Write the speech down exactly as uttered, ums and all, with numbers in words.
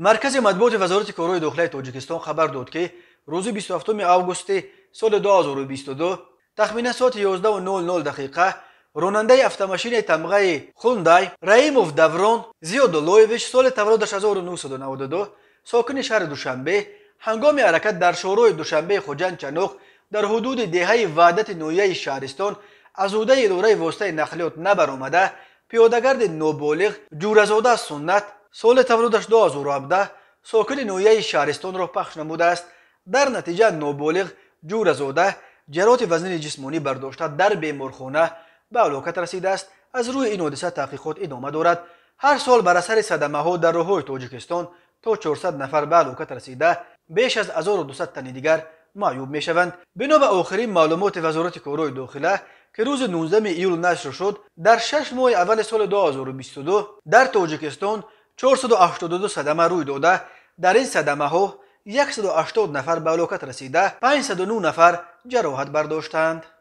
مرکز مطبوعات وزارت کارهای داخلی تاجیکستان خبر داد که روز بیست و هفتم آگوست سال دو هزار و بیست و دو تخمین ساعت یازده و نود و نود دقیقه راننده автомашини تمغه خوندای رحیموف دوران زیاداللهویچ سال تولدش هزار و نهصد و نود و دو ساکن شهر دوشنبه هنگام حرکت در شوراوی دوشنبه خوجند چنوق در حدود دهه وحدت نویه شهرستان از عهده اداره واسطه نقلیات نبرآمده پیادهگرد نابالغ جورزاده سنت سال تولدش دو هزار و هفده ساکن نویه شهرستان را پخش نموده است. در نتیجه نابالغ جورزاده جراحت وزن جسمانی برداشته در بیمارخانه به هلاکت رسیده است. از روی این حادثه تحقیقات ادامه دارد. هر سال بر اثر صدمه ها در راههای تاجیکستان تا چهارصد نفر به هلاکت رسیده، بیش از هزار و دویست تن دیگر معیوب می شوند. بنا به آخرین معلومات وزارت کارهای داخلی که روز نوزدهم ایول نشر شد، در شش ماه اول سال دو هزار و بیست و دو در تاجیکستان چهارصد و هشتاد و دو صدمه روی داده. در این صدمه ها صد و هشتاد نفر به هلاکت رسیده، پانصد و نه نفر جراحت برداشتند.